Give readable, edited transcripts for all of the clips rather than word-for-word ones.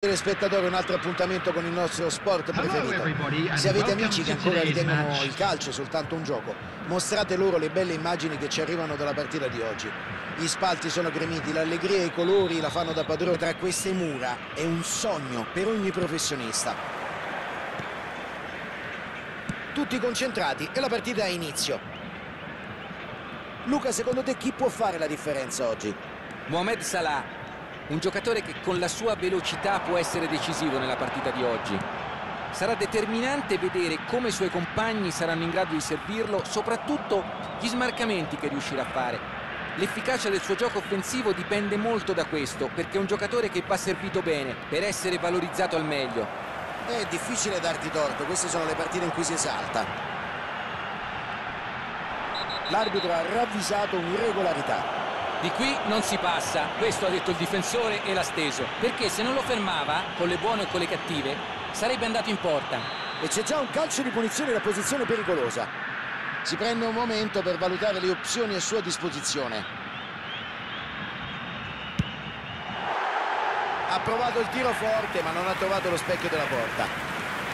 Telespettatori, un altro appuntamento con il nostro sport preferito. Se avete amici che ancora ritengono il calcio soltanto un gioco, mostrate loro le belle immagini che ci arrivano dalla partita di oggi. Gli spalti sono gremiti, l'allegria e i colori la fanno da padrone tra queste mura. È un sogno per ogni professionista. Tutti concentrati e la partita ha inizio. Luca, secondo te chi può fare la differenza oggi? Mohamed Salah. Un giocatore che con la sua velocità può essere decisivo nella partita di oggi. Sarà determinante vedere come i suoi compagni saranno in grado di servirlo, soprattutto gli smarcamenti che riuscirà a fare. L'efficacia del suo gioco offensivo dipende molto da questo, perché è un giocatore che va servito bene per essere valorizzato al meglio. È difficile darti torto, queste sono le partite in cui si esalta. L'arbitro ha ravvisato un'irregolarità. Di qui non si passa, questo ha detto il difensore e l'ha steso, perché se non lo fermava, con le buone o con le cattive, sarebbe andato in porta. E c'è già un calcio di punizione da posizione pericolosa. Si prende un momento per valutare le opzioni a sua disposizione. Ha provato il tiro forte, ma non ha trovato lo specchio della porta.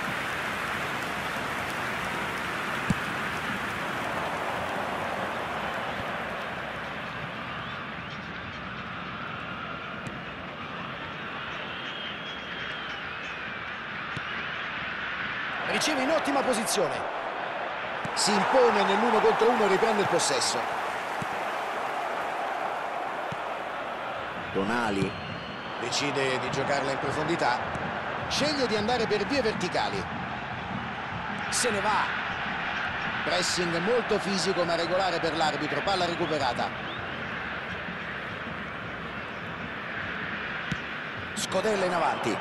Riceve in ottima posizione. Si impone nell'1 contro 1 e riprende il possesso. Tonali decide di giocarla in profondità. Sceglie di andare per vie verticali. Se ne va. Pressing molto fisico ma regolare per l'arbitro. Palla recuperata. Scodella in avanti.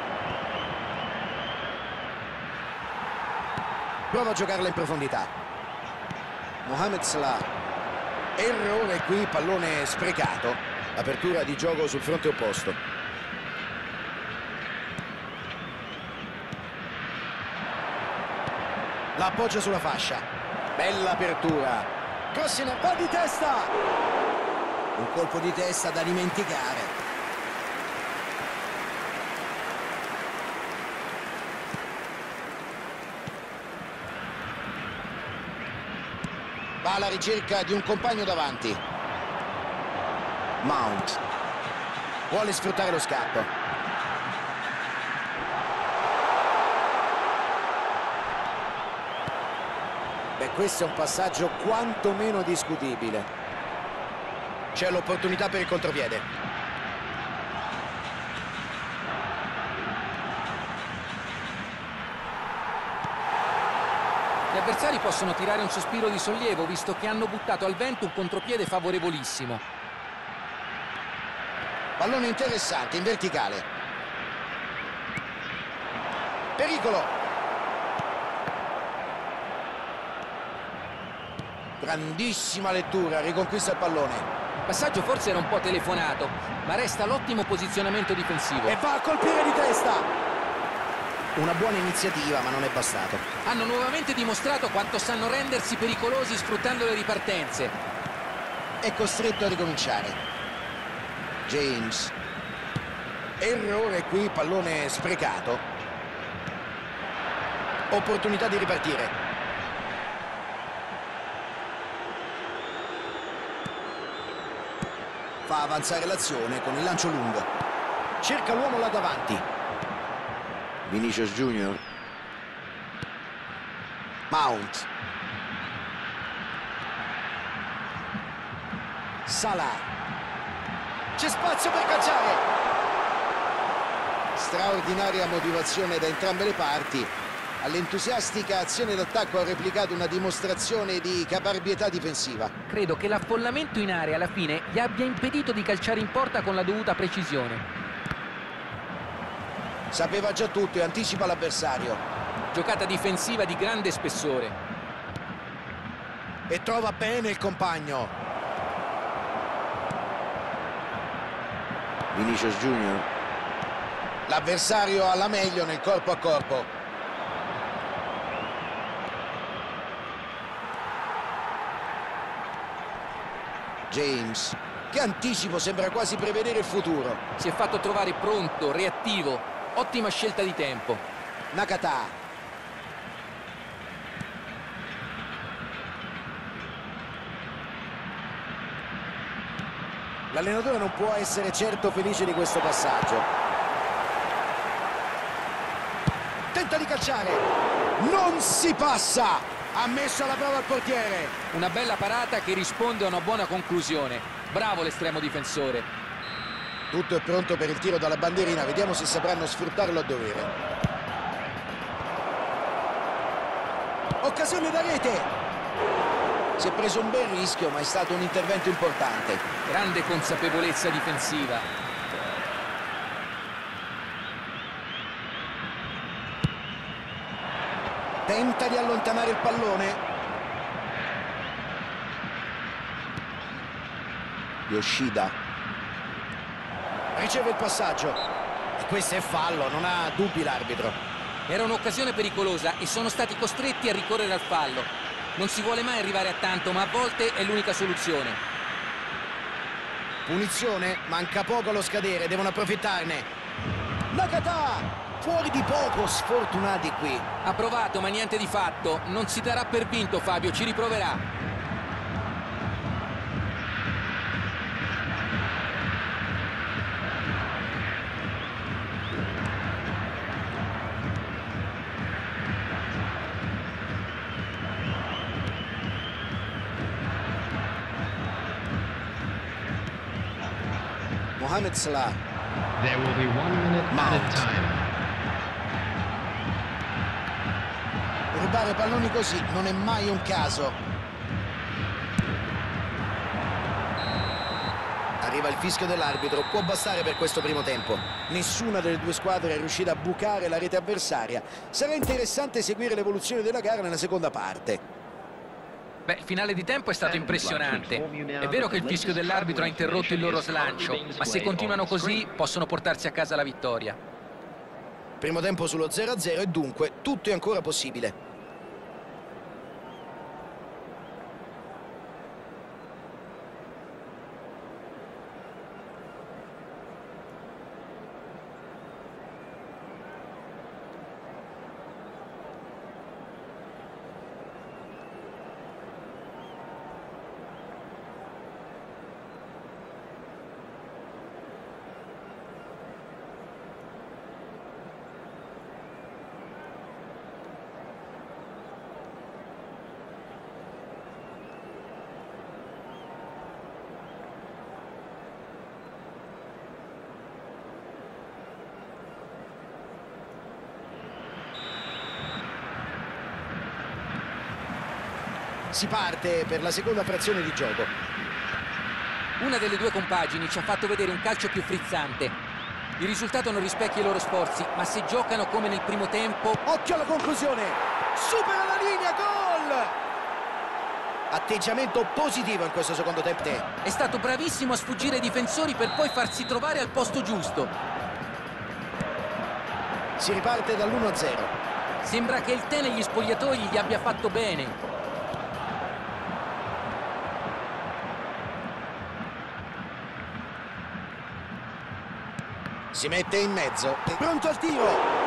Prova a giocarla in profondità. Mohamed Salah. Errore qui, pallone sprecato. Apertura di gioco sul fronte opposto. La appoggia sulla fascia. Bella apertura. Cross in va di testa. Un colpo di testa da dimenticare. Va alla ricerca di un compagno davanti. Mount vuole sfruttare lo scatto. Beh, questo è un passaggio quantomeno discutibile. C'è l'opportunità per il contropiede. Gli avversari possono tirare un sospiro di sollievo, visto che hanno buttato al vento un contropiede favorevolissimo. Pallone interessante, in verticale. Pericolo. Grandissima lettura, riconquista il pallone. Il passaggio forse era un po' telefonato, ma resta l'ottimo posizionamento difensivo. E va a colpire di testa. Una buona iniziativa, ma non è bastato. Hanno nuovamente dimostrato quanto sanno rendersi pericolosi sfruttando le ripartenze. È costretto a ricominciare. James. Errore qui, pallone sprecato. Opportunità di ripartire. Fa avanzare l'azione con il lancio lungo. Cerca l'uomo là davanti. Vinicius Junior. Mount. Salah. C'è spazio per calciare. Straordinaria motivazione da entrambe le parti. All'entusiastica azione d'attacco ha replicato una dimostrazione di caparbietà difensiva. Credo che l'affollamento in area alla fine gli abbia impedito di calciare in porta con la dovuta precisione. Sapeva già tutto e anticipa l'avversario. Giocata difensiva di grande spessore. E trova bene il compagno. Vinicius Junior. L'avversario ha la meglio nel corpo a corpo. James. Che anticipo, sembra quasi prevedere il futuro. Si è fatto trovare pronto, reattivo. Ottima scelta di tempo. Nakata. L'allenatore non può essere certo felice di questo passaggio. Tenta di calciare. Non si passa. Ha messo alla prova il portiere. Una bella parata che risponde a una buona conclusione. Bravo l'estremo difensore. Tutto è pronto per il tiro dalla bandierina. Vediamo se sapranno sfruttarlo a dovere. Occasione da rete. Si è preso un bel rischio, ma è stato un intervento importante. Grande consapevolezza difensiva. Tenta di allontanare il pallone. Yoshida. Riceve il passaggio. E questo è fallo, non ha dubbi l'arbitro. Era un'occasione pericolosa e sono stati costretti a ricorrere al fallo. Non si vuole mai arrivare a tanto, ma a volte è l'unica soluzione. Punizione, manca poco allo scadere, devono approfittarne. Nakata! Fuori di poco, sfortunati qui. Ha provato, ma niente di fatto. Non si darà per vinto, Fabio, ci riproverà. Mohamed Salah. There will be 1 minute added time. Rubare palloni così non è mai un caso. Arriva il fischio dell'arbitro, può bastare per questo primo tempo. Nessuna delle due squadre è riuscita a bucare la rete avversaria. Sarà interessante seguire l'evoluzione della gara nella seconda parte. Beh, il finale di tempo è stato impressionante. È vero che il fischio dell'arbitro ha interrotto il loro slancio, ma se continuano così possono portarsi a casa la vittoria. Primo tempo sullo 0-0 e dunque tutto è ancora possibile. Si parte per la seconda frazione di gioco. Una delle due compagini ci ha fatto vedere un calcio più frizzante. Il risultato non rispecchia i loro sforzi, ma se giocano come nel primo tempo... Occhio alla conclusione! Supera la linea, gol! Atteggiamento positivo in questo secondo tempo. È stato bravissimo a sfuggire ai difensori per poi farsi trovare al posto giusto. Si riparte dall'1-0. Sembra che il tè negli spogliatoi gli abbia fatto bene. Si mette in mezzo, è pronto al tiro.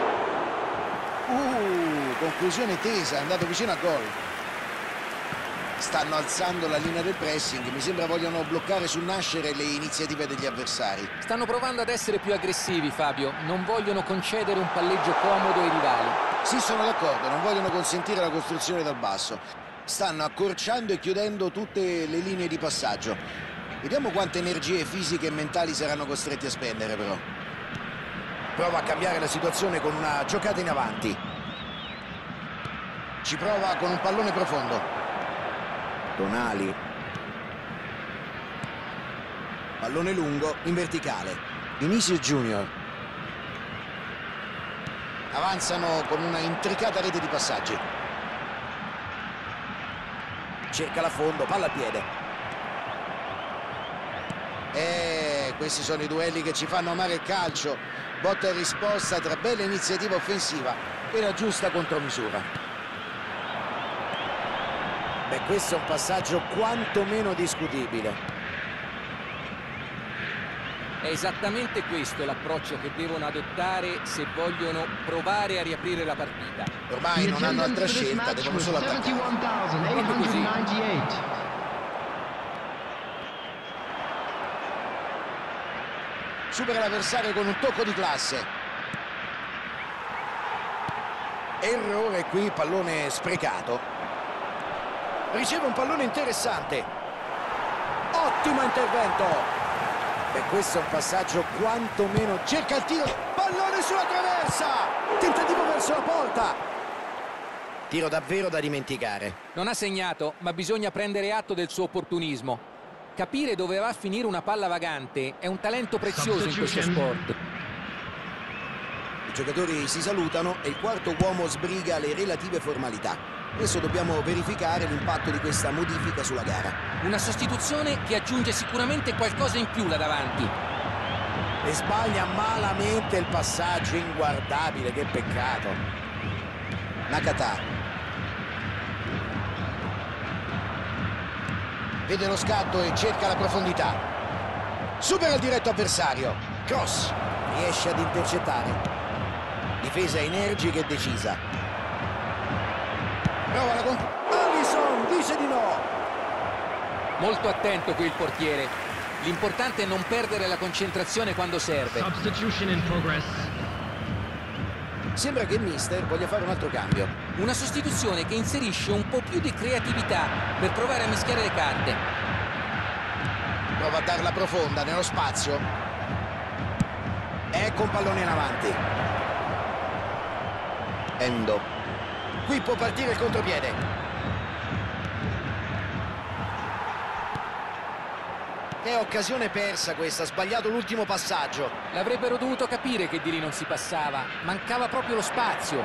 Conclusione tesa, è andato vicino a gol. Stanno alzando la linea del pressing, mi sembra vogliono bloccare sul nascere le iniziative degli avversari. Stanno provando ad essere più aggressivi, Fabio. Non vogliono concedere un palleggio comodo ai rivali. Sì, sono d'accordo, non vogliono consentire la costruzione dal basso. Stanno accorciando e chiudendo tutte le linee di passaggio. Vediamo quante energie fisiche e mentali saranno costretti a spendere, però. Prova a cambiare la situazione con una giocata in avanti. Ci prova con un pallone profondo. Tonali. Pallone lungo in verticale. Vinicius Junior. Avanzano con una intricata rete di passaggi. Cerca la fondo, palla al piede. Questi sono i duelli che ci fanno amare il calcio. Botta e risposta tra bella iniziativa offensiva e la giusta contromisura. Beh, questo è un passaggio quantomeno discutibile. È esattamente questo l'approccio che devono adottare se vogliono provare a riaprire la partita. Ormai non hanno altra scelta, devono solo attaccare. Proprio così. Supera l'avversario con un tocco di classe. Errore qui, pallone sprecato. Riceve un pallone interessante. Ottimo intervento. E questo è un passaggio quantomeno... Cerca il tiro. Pallone sulla traversa. Tentativo verso la porta. Tiro davvero da dimenticare. Non ha segnato, ma bisogna prendere atto del suo opportunismo. Capire dove va a finire una palla vagante è un talento prezioso in questo sport. I giocatori si salutano e il quarto uomo sbriga le relative formalità. Adesso dobbiamo verificare l'impatto di questa modifica sulla gara. Una sostituzione che aggiunge sicuramente qualcosa in più là davanti. E sbaglia malamente il passaggio, inguardabile, che peccato. Nakata. Vede lo scatto e cerca la profondità. Supera il diretto avversario. Cross. Riesce ad intercettare. Difesa energica e decisa. Prova la Alisson dice di no. Molto attento qui il portiere. L'importante è non perdere la concentrazione quando serve. Substitution in progress. Sembra che il mister voglia fare un altro cambio. Una sostituzione che inserisce un po' più di creatività per provare a mischiare le carte. Prova a darla profonda nello spazio. Ecco un pallone in avanti. Endo. Qui può partire il contropiede. È occasione persa questa, ha sbagliato l'ultimo passaggio. L'avrebbero dovuto capire che di lì non si passava, mancava proprio lo spazio.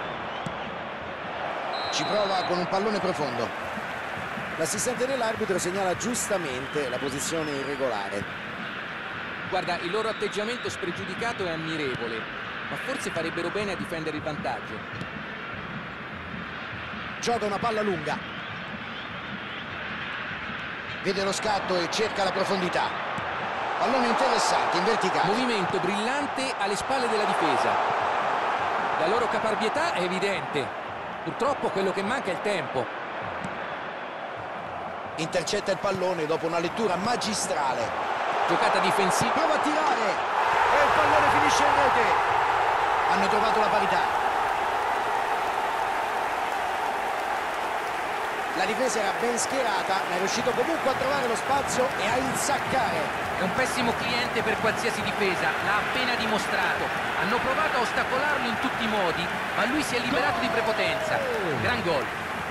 Ci prova con un pallone profondo. L'assistente dell'arbitro segnala giustamente la posizione irregolare. Guarda, il loro atteggiamento spregiudicato è ammirevole, ma forse farebbero bene a difendere il vantaggio. Gioca una palla lunga. Vede lo scatto e cerca la profondità. Pallone interessante in verticale. Movimento brillante alle spalle della difesa. La loro caparbietà è evidente. Purtroppo quello che manca è il tempo. Intercetta il pallone dopo una lettura magistrale. Giocata difensiva. Prova a tirare e il pallone finisce in rete. Hanno trovato la parità. La difesa era ben schierata, ma è riuscito comunque a trovare lo spazio e a insaccare. È un pessimo cliente per qualsiasi difesa, l'ha appena dimostrato. Hanno provato a ostacolarlo in tutti i modi, ma lui si è liberato di prepotenza. Gran gol.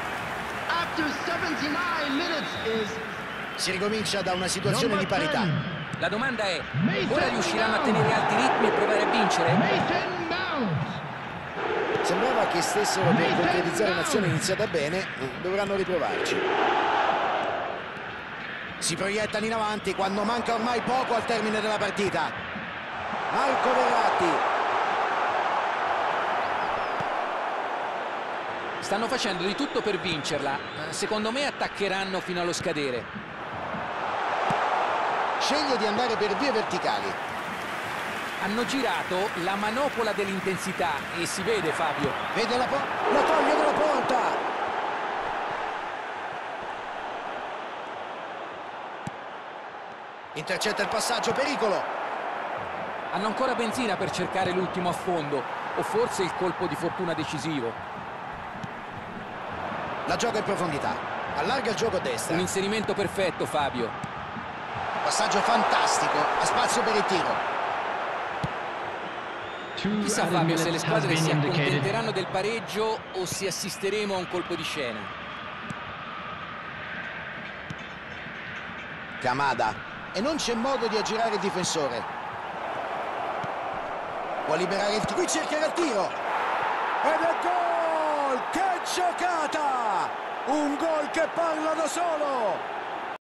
Si ricomincia da una situazione di parità. La domanda è, ora riusciranno a tenere alti ritmi e provare a vincere? Sembrava che stessero per concretizzare un'azione iniziata bene, dovranno riprovarci. Si proiettano in avanti quando manca ormai poco al termine della partita. Marco Verratti. Stanno facendo di tutto per vincerla. Secondo me attaccheranno fino allo scadere. Sceglie di andare per vie verticali. Hanno girato la manopola dell'intensità e si vede, Fabio. Vede la toglie dalla porta. Intercetta il passaggio, pericolo. Hanno ancora benzina per cercare l'ultimo affondo, o forse il colpo di fortuna decisivo. La gioca in profondità. Allarga il gioco a destra. Un inserimento perfetto, Fabio. Passaggio fantastico. Ha spazio per il tiro. Chissà, Fabio, se le squadre si accontenteranno del pareggio o se assisteremo a un colpo di scena. Kamada. E non c'è modo di aggirare il difensore. Può liberare il tiro. Qui cercherà il tiro. Ed è gol! Che giocata! Un gol che parla da solo!